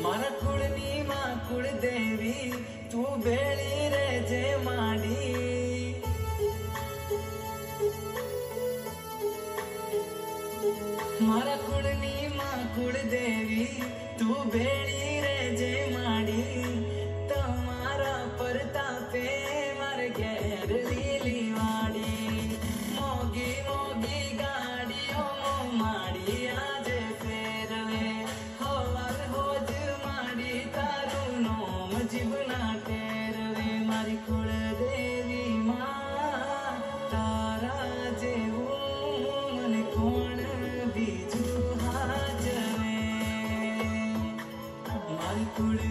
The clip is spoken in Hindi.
मारा कुळनी मा कुळ देवी तू बेळी रे जे माडी मारा कुळनी मा कुळ देवी तू बेळी रे जे माडी तमारा परतापे मार घेर लीली वाडी मोगी मोगी गाड़ियों माड़ी आज फेरवे हवार होज माड़ी तारू नोम जीवना टेरवे मारी कुल देवी मां तारा जेवू मन कोण बीजू हाजवे मारी कुल